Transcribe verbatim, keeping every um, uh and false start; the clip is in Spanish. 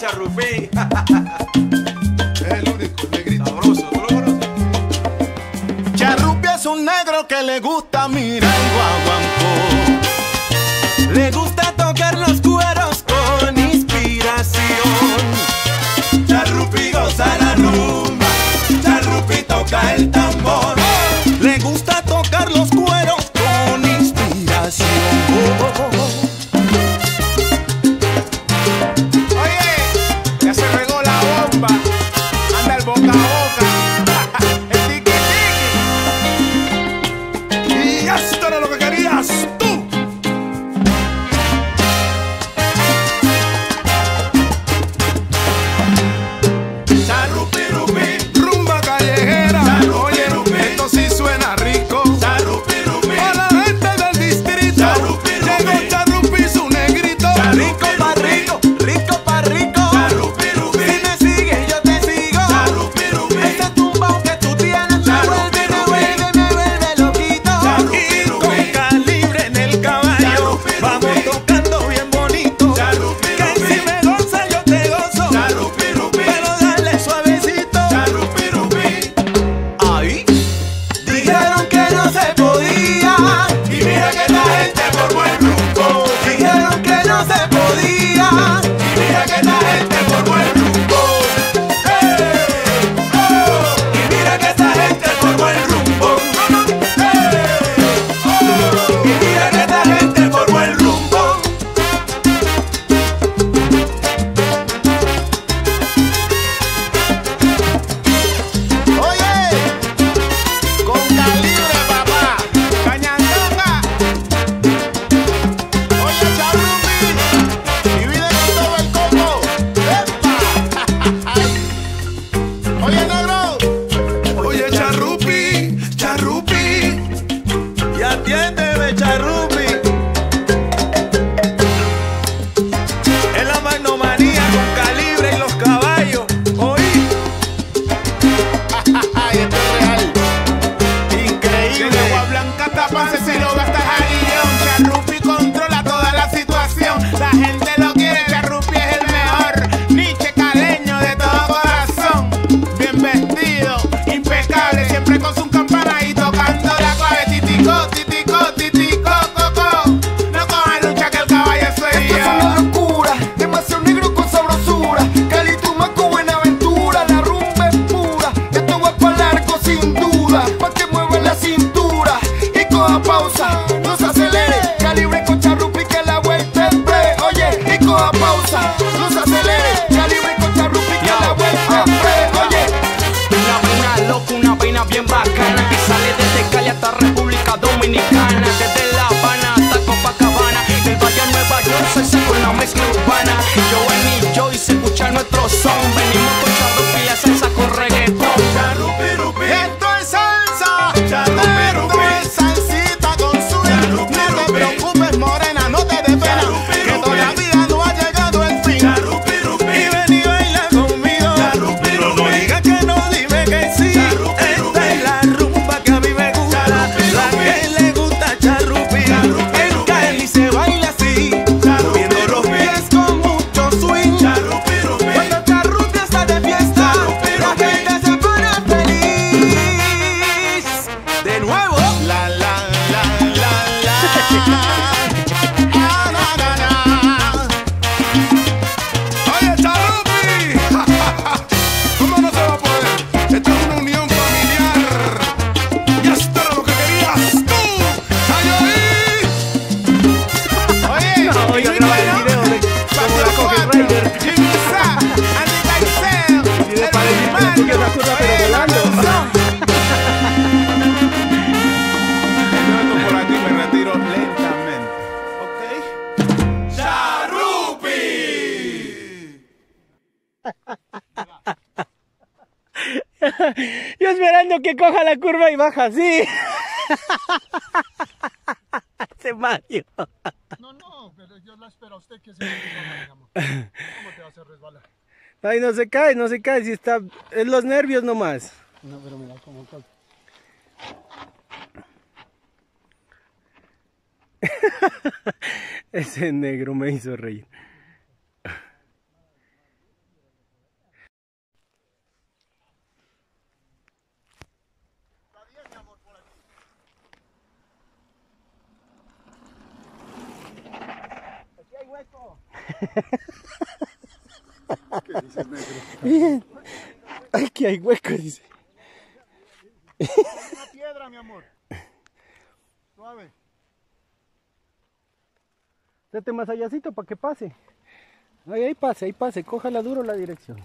Charrupí. Es el único negrito. Sabroso, ¿tú lo conoces? Charrupí es un negro que le gusta mirar el guaguancó. Le gusta tocar los cueros con inspiración. Charrupí goza la rumba, Charrupí toca el tambor. Le gusta tocar los cueros con inspiración. Oye, ya se regó la bomba. Anda el boca a boca. El tiki tiki. Y esto era lo que querías tú. Charrupí, rupí, Rumba callejera. Charrupí, Oye, rupí. esto sí suena rico. Charrupí, rupí, A la gente del distrito. Charrupí, rupí. Llegó Charrupí, su negrito. Rico pa' rico, rico pa' rico. Charrupí, rupí, Si me sigues, yo te sigo. Charrupí, rupí, Ese tumbao que tú tienes me Charrupí, vuelve, me rupí. vuelve, me vuelve loquito. Charrupí, Y rupí. con calibre en el caballo, Charrupí, rupí. vamos tocando bien bonito. Charrupí, Que rupí. si me goza, yo te gozo. Charrupí, rupí, Pero dale suavecito. Charrupí, rupí. Ahí. Dijeron que no se podía. Y mira que esta gente por buen rumbo. Dijeron que no se podía. Y mira que esta gente por buen rumbo. ¡Hey! ¡Oh! Y mira que esta gente por buen rumbo. ¡Hey! ¡Oh! Y mira que esta gente por buen rumbo. Oye, con calibre, papá. Cañandonga. Oye, Charrupí. Divide con todo el combo. ¡Epa! Oye, negro. Oye, Charrupí, Charrupí. Y atiéndeme, Charrupí. Es la magnomanía con calibre y los caballos. Oí, Ay, esto es real. increíble. Tiene agua blanca, tapanse si lo gastas a guillón. Charrupí controla toda la situación. La gente lo quiere, Charrupí es el mejor. Niche caleño de todo corazón. Bien vestido, impecable, siempre con su campana y tocando la clave. Titico, titico, titico, coco. No cojan lucha que el caballo soy Esto es yo. una locura, demasiado negro con sabrosura. Cali, Tumaco, Buenaventura, la rumba es pura. Esto va pa' largo sin duda, pa' que mueva la cintura y coja pausa, no se acelere. Calibre con Charrupí que la vuelta es breve. Oye, y coja pausa, no se acelere. Calibre con Charrupí que la vuelta es breve. Oye, Una vaina loca, una vaina bien bacana que sale desde Cali hasta República Dominicana, desde La Habana hasta Copacabana, del Valle a Nueva York, salsa con la mezcla urbana. Yo en y yo y se escucha nuestro son, venimos con Charrupí a salsa con reggaetón. Charrupí, rupí, Esto es salsa, Charrupí, esto rupí. es salsita con swing. Charrupí, No te rupí. preocupes, morena, no te des pena, Charrupí, que rupí. todavía no ha llegado el fin. Charrupí, Y rupí, ven y baila conmigo, Charrupí, no rupí. digas que no, dime que sí. Charrupí, Esta rupí. es la rumba que a mí me gusta, Charrupí, la rupí. que le gusta a Charrupí. Charrupí, En rupí. Cali se baila así, Charrupí, moviendo los rupí. pies con mucho swing. Charrupí, rupí, Cuando Charrupí está de fiesta, Charrupí, la rupí. gente se pone feliz. De nuevo, La la la la la. Ah, na, na, na. oye, Charrupí. ¿Cómo no se va a poder? Esta es una unión familiar. Y esto era lo que querías tú. ¡Ay, oí! Oye, voy a y grabar el bueno, video de cómo la coge cuatro, Ryder. Jimmy Sa, Andy Caicedo, video el para el primario. YouTube, que esa cosa, pero Oye, la volando. canción. Yo esto por aquí me retiro lentamente. ¿Ok? Charrupí. yo esperando que coja la curva y baja así. Ese Mario. No, no, pero yo la espero a usted que se resbala, amor. ¿Cómo te vas a resbalar? Ay, no se cae, no se cae, si está, es los nervios nomás. No, pero mira cómo toca. Ese negro me hizo reír. hueco. ¿Qué dice el negro? Bien. Ay, que hay hueco, dice. Una piedra, mi amor. Suave. Date más allácito para que pase. Ahí, ahí pase, ahí pase. Cójala duro la dirección.